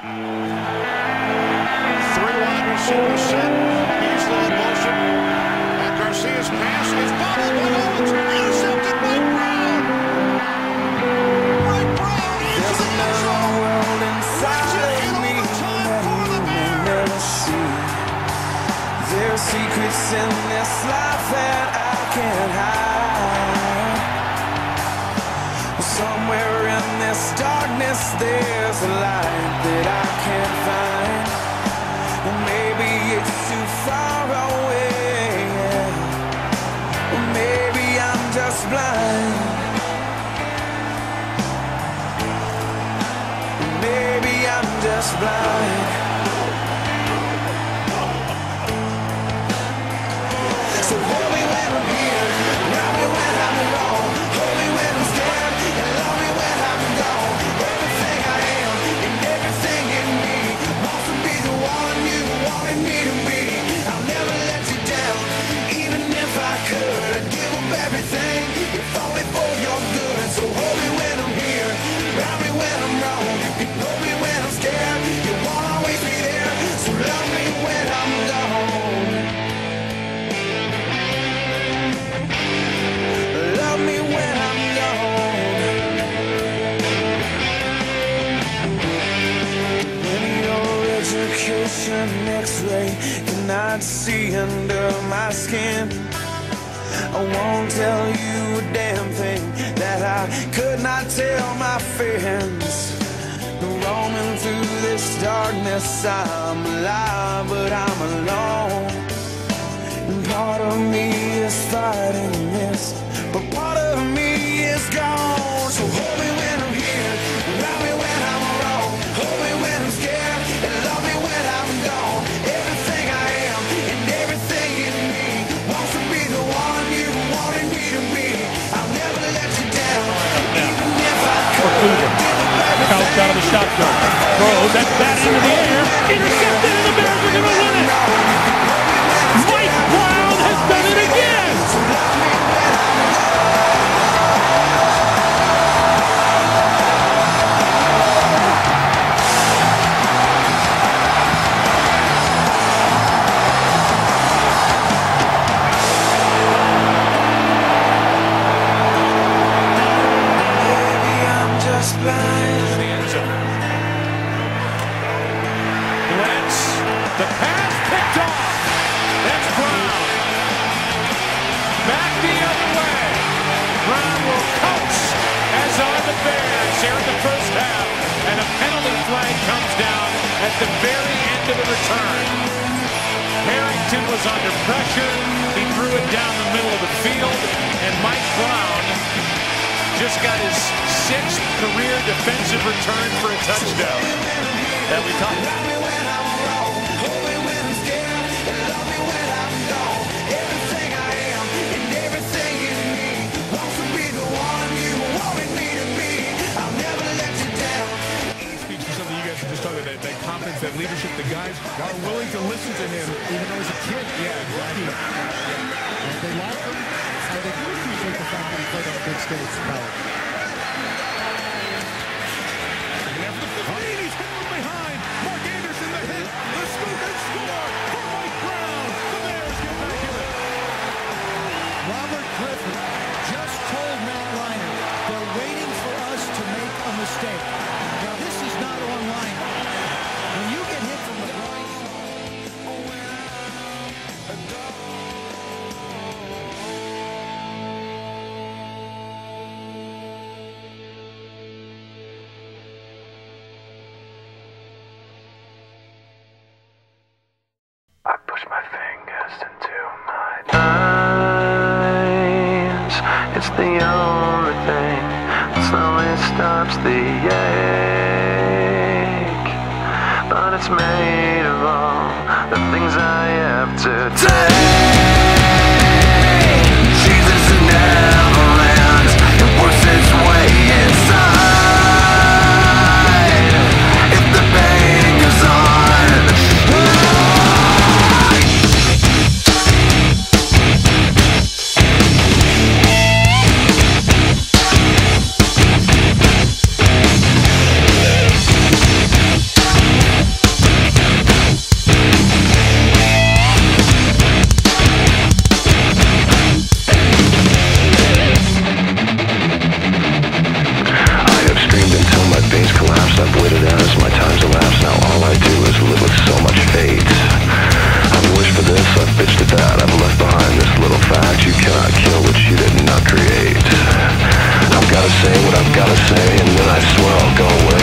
Three wide receivers set. Beasley in motion. And Garcia's pass is bobbled by Owens. Intercepted by Brown. Right Brown into the end zone. Wins it in overtime for the Bears. There are secrets in this life that I can't hide. Somewhere in this darkness there's a light that I can't find. And maybe it's too far away, or maybe I'm just blind. Maybe I'm just blind. So hold me when I'm here, love me when I'm alone, hold me when I'm scared, and love me when I'm gone. Everything I am and everything in me wants to be the one you wanted me to be. I'll never let you down, even if I could. I'd give up everything, if only for your good. So hold me when I'm here, love me when I'm wrong, you hold me when I'm scared, you won't always be there. So love me when I'm gone. Love me when I'm gone. In your education X-ray cannot see under my skin. I won't tell you a damn thing that I could not tell my friends. Roaming through this darkness, I'm alive, but I'm alone. And part of me is fighting this, but part of me is gone. So hold me when I'm here, love me when I'm wrong, hold me when I'm scared, and love me when I'm gone. Everything I am and everything in me wants to be the one you wanted me to be. I'll never let you down, even if I could. Counts out of the shotgun, throws that bat into the air, intercepted, and the Bears are going to win it. Mike Brown has done it again. Maybe I'm just blind. The end zone. Blitz. The pass picked off. That's Brown. Back the other way. Brown will coach, as are the Bears here in the first half. And a penalty flag comes down at the very end of the return. Harrington was under pressure. He threw it down the middle of the field. And Mike Brown just got his 6th career defensive return for a touchdown that we talked about. Speaks to something you guys were just talking about, that confidence, that leadership. The guys are willing to listen to him, even though he's a kid. Yeah, exactly. And they like him, and they do appreciate the fact that he played on a big stage in college. He's hit from behind. Mark Anderson, the hit, the scoop and score for Mike Brown. The Bears get back in it. Robert Griffin just told Matt Leinart they're waiting for us to make a mistake. Now this is not online. When you get hit from the blind side, I push my fingers into my eyes. It's the only thing that slowly stops the ache. But it's made of all the things I have to take. Jesus never ends. It works its way inside. If the pain goes on. gotta say, and then I swear I'll go away.